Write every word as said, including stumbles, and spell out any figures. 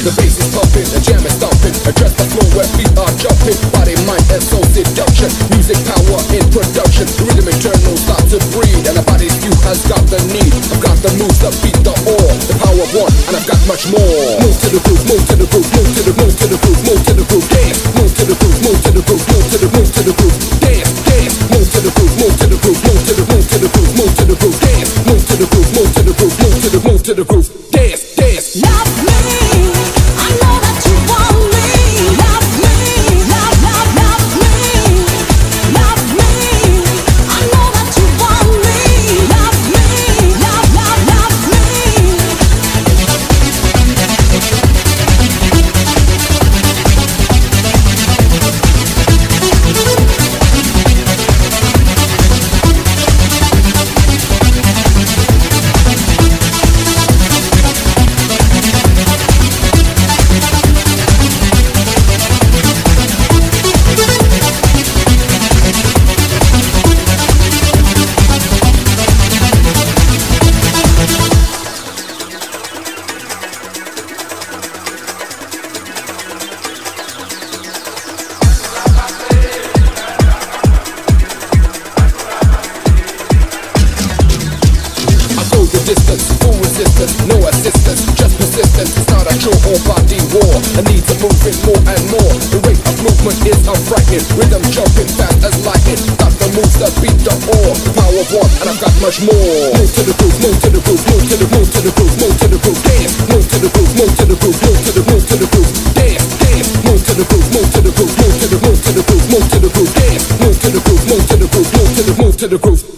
The bass is pumping, the jam is thumping. Address the floor where feet are jumping. Body, mind, and soul seduction. Music power in production. The rhythm internal start to breathe, and the body's view has got the need. I've got the moves that beat the ore, the power of one, and I've got much more. Move to the groove, move to the groove, move to the move to the groove, move to the groove, dance. Move to the groove, move to the groove, move to the move to the groove, dance, dance. Move to the groove, move to the groove, move to the move to the groove, move to the groove, dance. Move to the groove, move to the groove, move to the move to the groove, dance, dance. Love me, I know that you want me. Love me, love, love, love me. Love me, I know that you want me. Love me, love, love, love me. Distance, full resistance, no assistance, just persistence. It's not a true all-body war. I need to move it more and more. The rate of movement is unfrightening. Rhythm jumping fast as lightning. Got the moves that beat the ore. The power of one, and I've got much more. Move to the groove, move to the groove, move to the move to the groove, move to the groove, dance. Move to the groove, move to the groove, move to the move to the groove, dance, dance. Move to the groove, move to the groove, move to the move to the groove, move to the groove, dance. Move to the groove, move to the groove, move to the move to the groove.